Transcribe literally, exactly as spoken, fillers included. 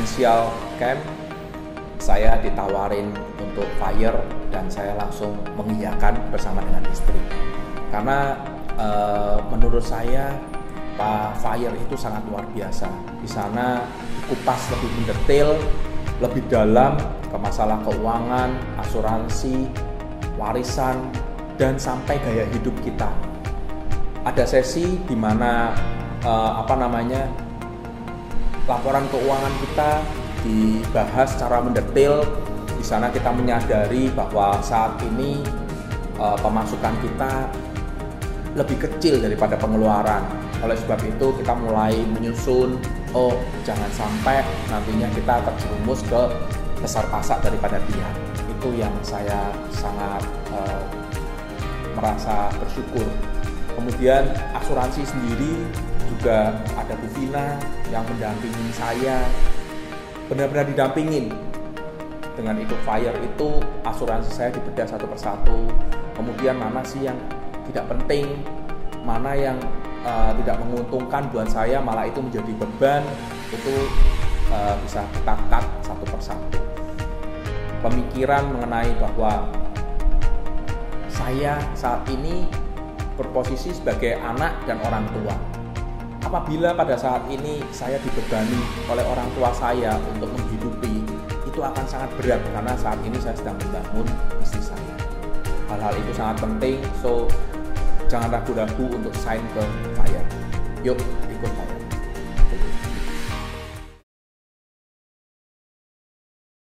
inisial camp, saya ditawarin untuk fire dan saya langsung mengiyakan bersama dengan istri. Karena e, menurut saya Pak Fire itu sangat luar biasa. Di sana dikupas lebih mendetail, lebih dalam ke masalah keuangan, asuransi, warisan, dan sampai gaya hidup kita. Ada sesi di mana e, apa namanya laporan keuangan kita dibahas secara mendetail. Di sana kita menyadari bahwa saat ini e, pemasukan kita lebih kecil daripada pengeluaran. Oleh sebab itu kita mulai menyusun, oh jangan sampai nantinya kita terjerumus ke besar pasak daripada dia. Itu yang saya sangat e, merasa bersyukur. Kemudian asuransi sendiri juga ada Bu Vina yang mendampingi saya, benar-benar didampingin. Dengan ikut fire itu asuransi saya dibedah satu persatu. Kemudian mana sih yang tidak penting, mana yang uh, tidak menguntungkan buat saya, malah itu menjadi beban, itu uh, bisa kita cut satu persatu. Pemikiran mengenai bahwa saya saat ini berposisi sebagai anak dan orang tua. Apabila pada saat ini saya dibebani oleh orang tua saya untuk menghidupi, itu akan sangat berat karena saat ini saya sedang membangun istri saya. Hal-hal itu sangat penting, so jangan ragu-ragu untuk sign ke fire. Yuk.